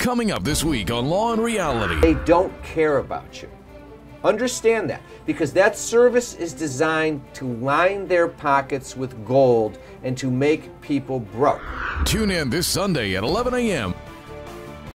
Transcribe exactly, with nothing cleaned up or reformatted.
Coming up this week on Law and Reality. They don't care about you. Understand that, because that service is designed to line their pockets with gold and to make people broke. Tune in this Sunday at eleven a m